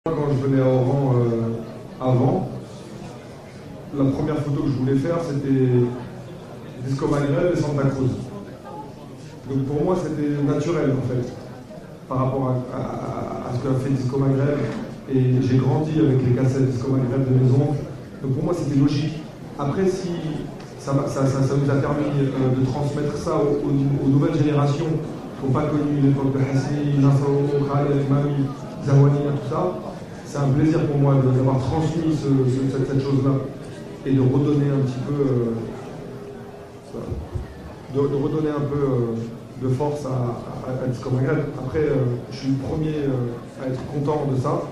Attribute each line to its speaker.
Speaker 1: Quand je venais à Oran avant, la première photo que je voulais faire, c'était Disco Maghreb et Santa Cruz. Donc pour moi, c'était naturel en fait, par rapport à ce qu'a fait Disco Maghreb. Et j'ai grandi avec les cassettes Disco Maghreb de mes oncles. Donc pour moi, c'était logique. Après, si ça nous a permis de transmettre ça aux nouvelles générations qui n'ont pas connu l'époque de Hasni, Nasrallah, Khaled, Mami, Zawani, tout ça, c'est un plaisir pour moi d'avoir transmis cette chose-là et de redonner un petit peu, de redonner un peu de force à Disco Maghreb. Après, je suis le premier à être content de ça.